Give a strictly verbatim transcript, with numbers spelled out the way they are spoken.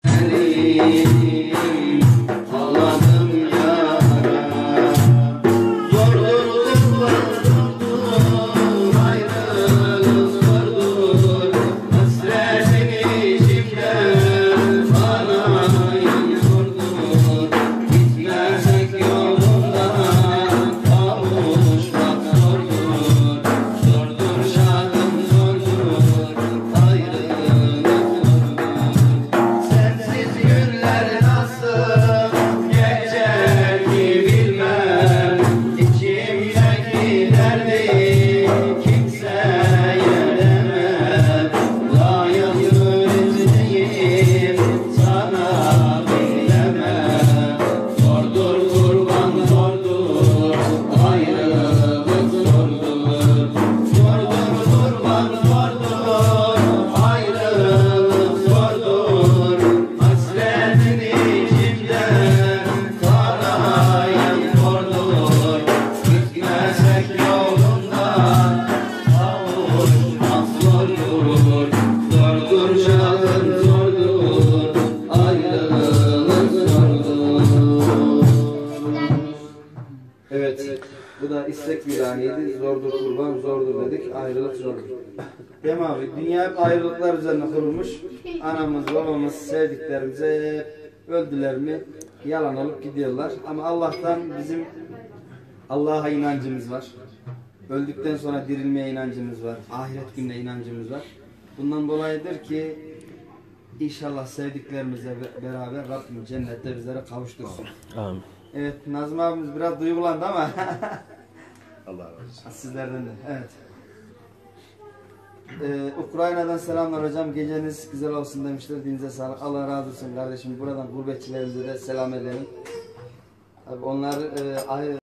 Evet, bu da istek vilayeti, zordur kurban, zordur dedik, ayrılık zordur. Değil mi abi? Dünya hep ayrılıklar üzerine kurulmuş. Anamız, babamız, sevdiklerimize hep öldüler mi yalan olup gidiyorlar. Ama Allah'tan bizim Allah'a inancımız var. Öldükten sonra dirilmeye inancımız var. Ahiret gününe inancımız var. Bundan dolayıdır ki inşallah sevdiklerimizle beraber Rabbim cennette bizlere kavuştursun. Amin. Evet, Nazım abimiz biraz duygulandı ama Allah razı olsun. Sizlerden de, evet. Ee, Ukrayna'dan selamlar hocam. Geceniz güzel olsun demişler. Dinize sağlık. Allah razı olsun kardeşim. Buradan gurbetçilerimize de selam edelim. Abi onlar e, ayrı